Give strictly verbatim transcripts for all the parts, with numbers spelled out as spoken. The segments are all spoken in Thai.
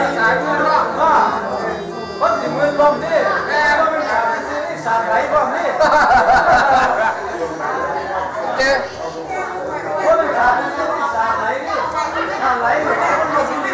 สายมือรอบว่าคนสิมือลมนี่แม่ก็เป็นขาที่ซื้อนี่สาดไหลบ้างนี่เจ้คนเป็นขาที่ซื้อนี่สาดไหลนี่สาดไหลนี่คนมาซื้อนี่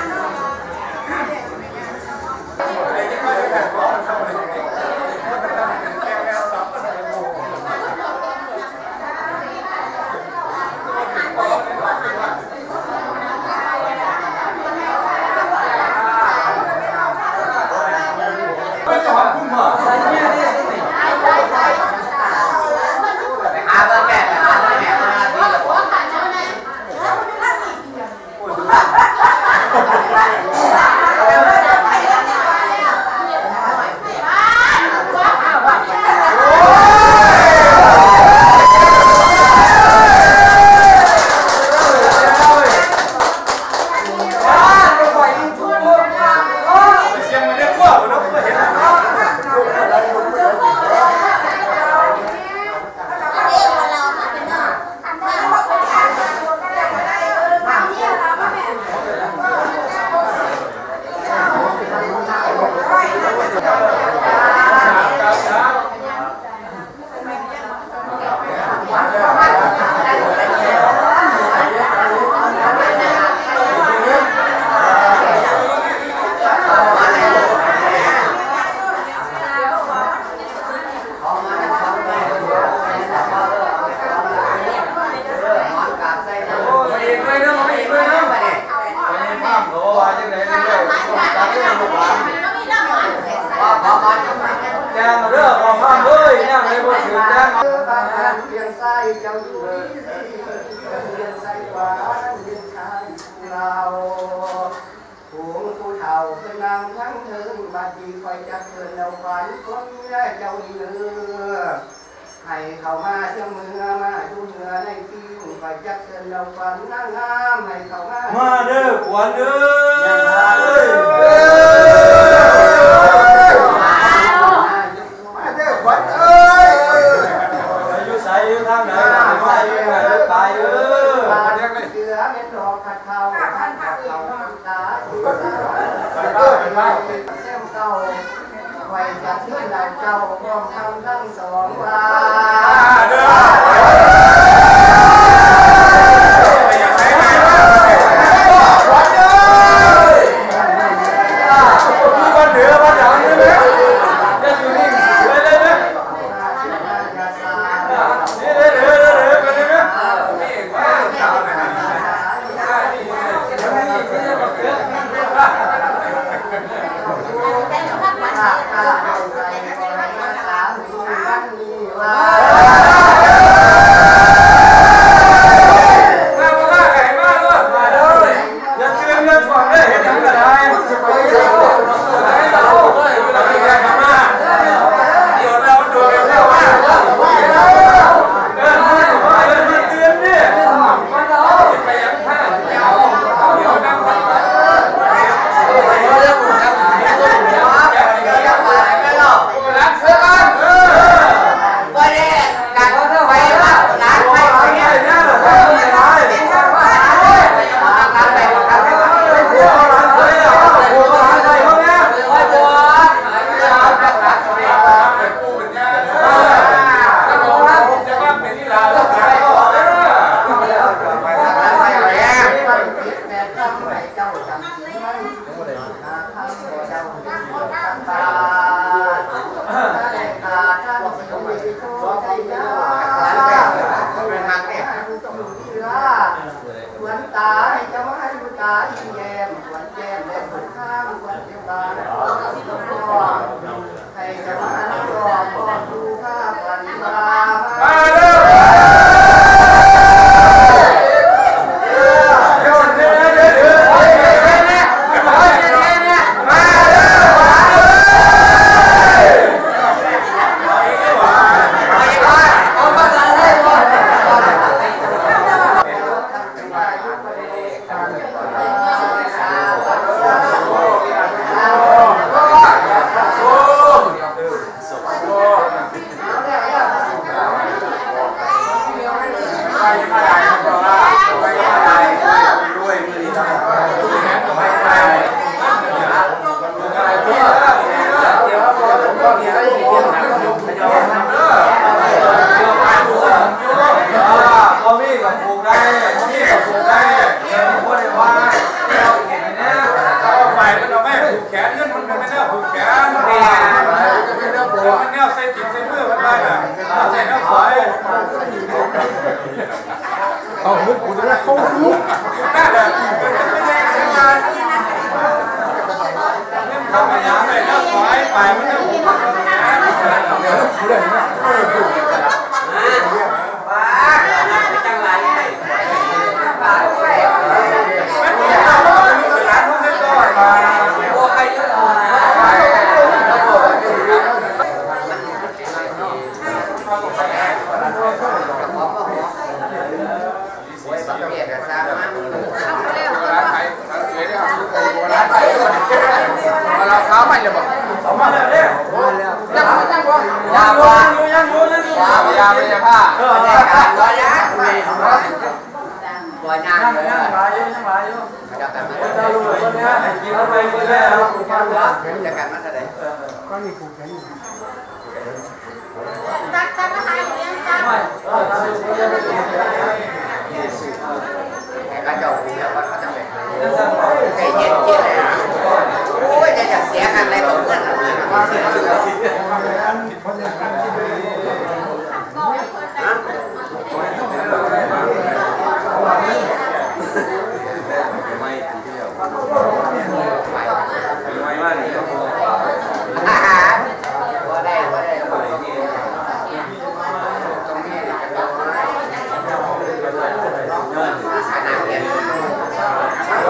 แจ้งเรื่องของห้ามเลยเนี่ยในบทสื่อแจ้งบ้านเพียงไส้เจ้าอยู่เพียงไส้หวานเพียงชายเราผู้ผู้เฒ่าเป็นนางทั้งเทิงบาดีคอยจัดเชิญเราฝันคนเจ้าเนื้อให้เข้ามาเชื่อมือมาดูเนื้อในที่คอยจัดเชิญเราฝันนางงามให้เข้ามามาเด้อขวัญเด้ไว้จะเชื่อเราเจ้าพร้อมทำทั้งสองว่าขาวไปเลยบอกออกมาแล้วเนี่ยยังยังบ่ยาอยู่ยังอยู่ยังอยู่ยายาไม่ยาผ้าเออรายการรายยาลอยงานยังเลยยังมาอยู่ยังมาอยู่จับกันมาจะรู้ตัวเนี้ยกินเข้าไปเรื่อยๆเราผูกพันละจับกันมาเท่าไหร่ก็มีผูกกันอยู่ตักตักมาหาอยู่ยังตักไม่เออทำอยู่เรื่อยๆกระจกเนี่ยว่าเขาจะเป็นจะสั่งบอกใจเย็นเย็นโอ้ยจะจะเสียกันอะไรตรงนั้น อาหารว่าได้ว่าได้ว่าได้ตรงนี้ขนาดเนี้ย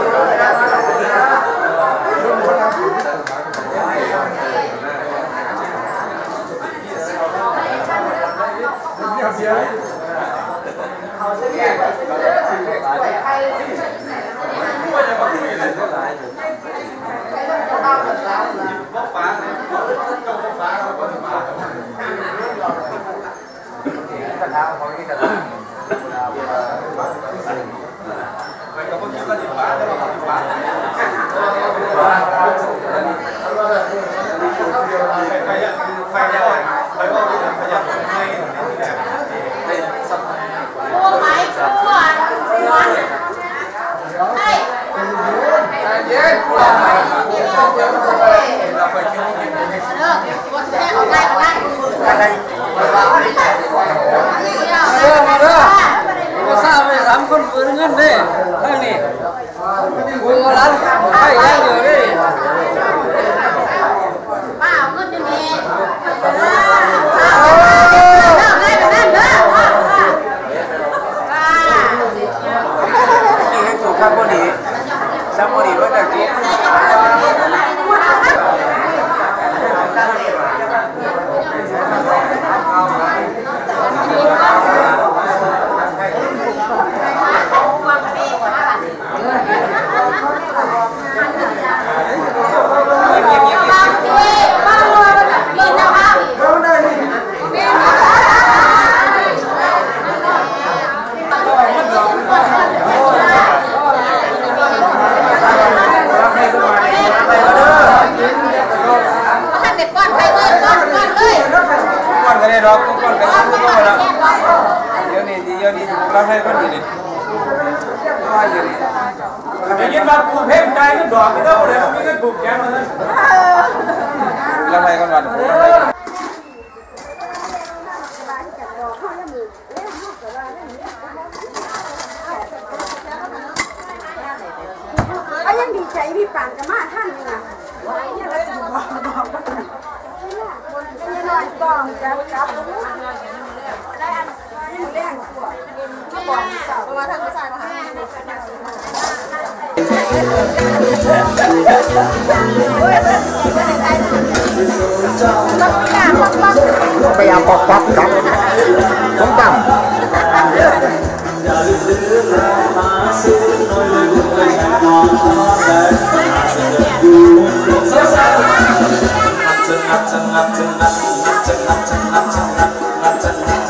พวกไหมพวกหวานไอ้เย็นเราไปกินกินเลิกวันแรกออกได้ออกได้อะไรว่าไม่ได้เลิกมาเลิกก็ทราบไปสามคนเงินเงินดิทั้งนี้กูร้านไข่ยังอยู่ดิป้าเอาเงินยังไงเลิกได้แบบนั้นเลิกป้านี่ให้ถูกข้าวพอดีซ้ำพอดีว่าจะกินก้อนกันได้ดอกก้อนกันก้อนแล้วเดี๋ยวนี้เดี๋ยวนี้เราให้ก้อนอยู่นี่ว่าอยู่นี่ได้ยินว่ากูเพ่งใจก็ดอกไม่ได้เลยไม่ได้ผูกแขนมาเลยเราให้ก้อนวันก็ยังดีใจพี่ปานจะมาท่านนี่นะเนี่ยเราจะบอกบอกว่าเนี่ยนอนกองจะกลับได้อันยิ่งแรงกว่ามาบอกสาวมาทางสายมาไปเอาปอกป๊อกครับต้องต่ำงัดงัดงัดงัดงัดงัดงัดงัดงัดงัด